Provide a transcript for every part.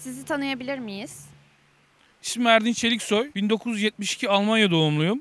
Sizi tanıyabilir miyiz? İsmim Erdinç Çeliksoy. 1972 Almanya doğumluyum.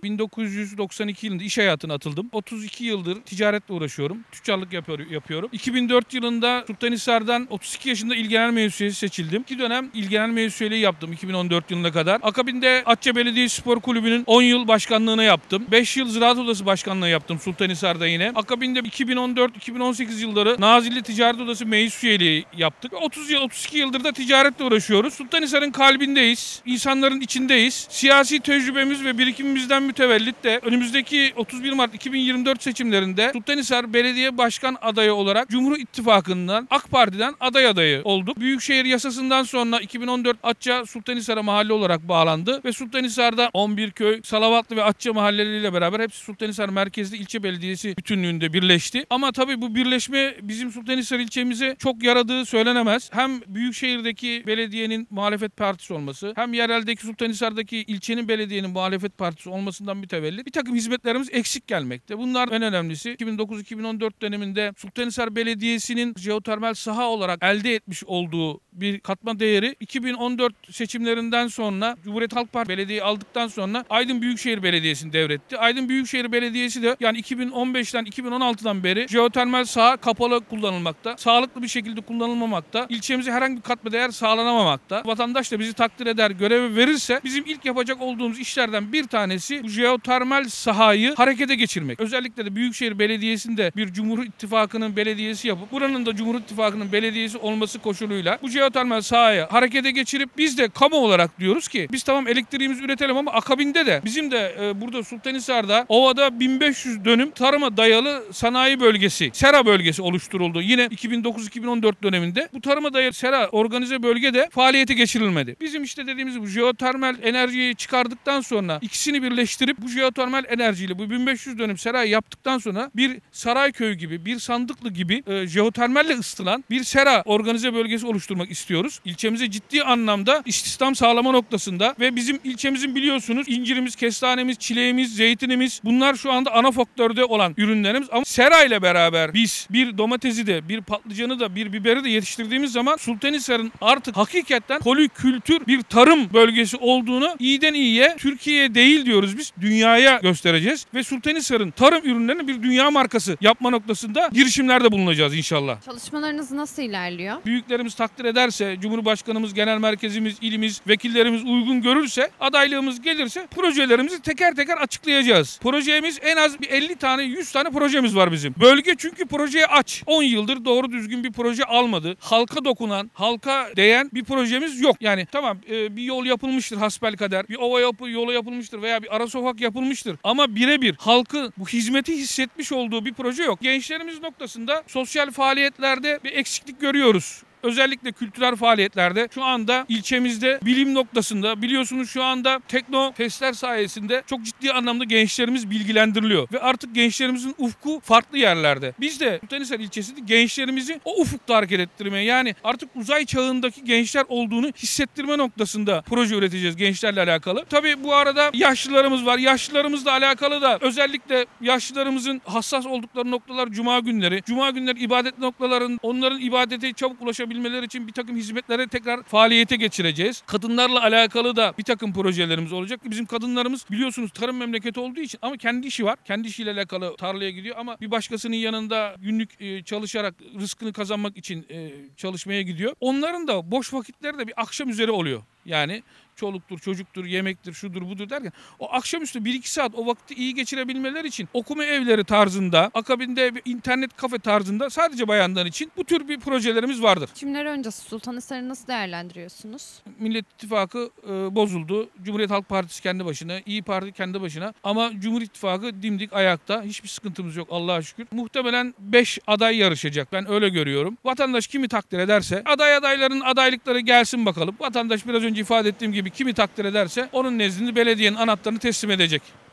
1992 yılında iş hayatına atıldım. 32 yıldır ticaretle uğraşıyorum. Tüccarlık yapıyorum. 2004 yılında Sultanhisar'dan 32 yaşında İl Genel Meclis Üyesi seçildim. 2 dönem İl Genel Meclis Üyeliği yaptım 2014 yılına kadar. Akabinde Atça Belediye Spor Kulübü'nün 10 yıl başkanlığını yaptım. 5 yıl Ziraat Odası başkanlığı yaptım Sultanhisar'da yine. Akabinde 2014-2018 yılları Nazilli Ticaret Odası meclis üyeliği yaptık. 32 yıldır da ticaretle uğraşıyoruz. Sultanhisar'ın kalbindeyiz. İnsanların içindeyiz. Siyasi tecrübemiz ve birikimimizden mütevellit de önümüzdeki 31 Mart 2024 seçimlerinde Sultanhisar Belediye Başkan adayı olarak Cumhur İttifakı'ndan AK Parti'den aday adayı olduk. Büyükşehir yasasından sonra 2014 Atça Sultanhisar'a mahalle olarak bağlandı ve Sultanhisar'da 11 köy, Salavatlı ve Atça mahalleleriyle beraber hepsi Sultanhisar merkezli ilçe belediyesi bütünlüğünde birleşti. Ama tabii bu birleşme bizim Sultanhisar ilçemize çok yaradığı söylenemez. Hem Büyükşehir'deki belediyenin muhalefet partisi olması, hem yereldeki Sultanhisar'daki ilçenin belediyenin muhalefet partisi olmasından mütevellit bir takım hizmetlerimiz eksik gelmekte. Bunlar en önemlisi 2009-2014 döneminde Sultanhisar Belediyesi'nin jeotermal saha olarak elde etmiş olduğu bir katma değeri 2014 seçimlerinden sonra Cumhuriyet Halk Partisi belediyeyi aldıktan sonra Aydın Büyükşehir Belediyesi'ni devretti. Aydın Büyükşehir Belediyesi de yani 2015'ten 2016'dan beri jeotermal saha kapalı kullanılmakta. Sağlıklı bir şekilde kullanılmamakta. İlçemize herhangi bir katma değer sağlanamamakta. Vatandaş da bizi takdir eder, görevi verirse bizim ilk yapacak olduğumuz işlerden bir tanesi bu jeotermal sahayı harekete geçirmek. Özellikle de Büyükşehir Belediyesi'nde bir Cumhur İttifakı'nın belediyesi yapıp buranın da Cumhur İttifakı'nın belediyesi olması koşuluyla bu jeotermal sahayı harekete geçirip biz de kamu olarak diyoruz ki biz tamam elektriğimizi üretelim ama akabinde de bizim de burada Sultanhisar'da ovada 1500 dönüm tarıma dayalı sanayi bölgesi, sera bölgesi oluşturuldu. Yine 2009-2014 döneminde bu tarıma dayalı sera organize bölgede faaliyete geçirilmedi. Bizim işte dediğimiz bu jeotermal enerjiyi çıkardıktan sonra ikisini birleştirip bu jeotermal enerjiyle bu 1500 dönüm saray yaptıktan sonra bir Sarayköy gibi, bir Sandıklı gibi jeotermalle ısıtılan bir sera organize bölgesi oluşturmak istiyoruz. İlçemize ciddi anlamda istihdam sağlama noktasında ve bizim ilçemizin biliyorsunuz incirimiz, kestanemiz, çileğimiz, zeytinimiz bunlar şu anda ana faktörde olan ürünlerimiz ama sera ile beraber biz bir domatesi de, bir patlıcanı da, bir biberi de yetiştirdiğimiz zaman Sultanhisar'ın artık hakikaten polikültür bir tarım bölgesi olduğunu iyiden iyiye Türkiye'ye değil diyoruz biz dünyaya göstereceğiz ve Sultanhisar'ın tarım ürünlerini bir dünya markası yapma noktasında girişimlerde bulunacağız inşallah. Çalışmalarınız nasıl ilerliyor? Büyüklerimiz takdir ederse, Cumhurbaşkanımız, genel merkezimiz, ilimiz, vekillerimiz uygun görürse, adaylığımız gelirse projelerimizi teker teker açıklayacağız. Projemiz en az bir 50 tane, 100 tane projemiz var bizim. Bölge çünkü projeye aç. 10 yıldır doğru düzgün bir proje almadı. Halka dokunan, halka değen bir projemiz yok. Yani tamam bir yol yapılmıştır hasbelkader, bir yolu yapılmıştır veya bir ara sokak yapılmıştır. Ama birebir halkı bu hizmeti hissetmiş olduğu bir proje yok. Gençlerimiz noktasında sosyal faaliyetlerde bir eksiklik görüyoruz. Özellikle kültürel faaliyetlerde şu anda ilçemizde bilim noktasında biliyorsunuz şu anda tekno testler sayesinde çok ciddi anlamda gençlerimiz bilgilendiriliyor. Ve artık gençlerimizin ufku farklı yerlerde. Biz de Sultanhisar ilçesinde gençlerimizi o ufukta hareket ettirmeye yani artık uzay çağındaki gençler olduğunu hissettirme noktasında proje üreteceğiz gençlerle alakalı. Tabii bu arada yaşlılarımız var. Yaşlılarımızla alakalı da özellikle yaşlılarımızın hassas oldukları noktalar cuma günleri. Cuma günleri ibadet noktaların onların ibadete çabuk ulaşabilmeleri için bir takım hizmetlere tekrar faaliyete geçireceğiz. Kadınlarla alakalı da bir takım projelerimiz olacak. Bizim kadınlarımız biliyorsunuz tarım memleketi olduğu için ama kendi işi var. Kendi işiyle alakalı tarlaya gidiyor ama bir başkasının yanında günlük çalışarak rızkını kazanmak için çalışmaya gidiyor. Onların da boş vakitleri de bir akşam üzeri oluyor. Yani çoluktur, çocuktur, yemektir, şudur budur derken o akşamüstü 1-2 saat o vakti iyi geçirebilmeleri için okuma evleri tarzında, akabinde bir internet kafe tarzında sadece bayanlar için bu tür bir projelerimiz vardır. Seçimler öncesi Sultanhisar'ı nasıl değerlendiriyorsunuz? Millet İttifakı bozuldu. Cumhuriyet Halk Partisi kendi başına, İyi Parti kendi başına ama Cumhur İttifakı dimdik ayakta. Hiçbir sıkıntımız yok Allah'a şükür. Muhtemelen 5 aday yarışacak. Ben öyle görüyorum. Vatandaş kimi takdir ederse adayların adaylıkları gelsin bakalım. Vatandaş biraz önce ifade ettiğim gibi kimi takdir ederse onun nezdinde belediyenin anahtarını teslim edecek.